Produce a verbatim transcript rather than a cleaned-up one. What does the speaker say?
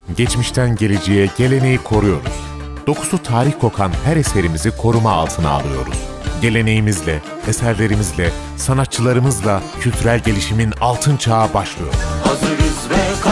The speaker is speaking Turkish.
Geçmişten geleceğe geleneği koruyoruz. Dokusu tarih kokan her eserimizi koruma altına alıyoruz. Geleneğimizle, eserlerimizle, sanatçılarımızla kültürel gelişimin altın çağı başlıyor. Hazırız ve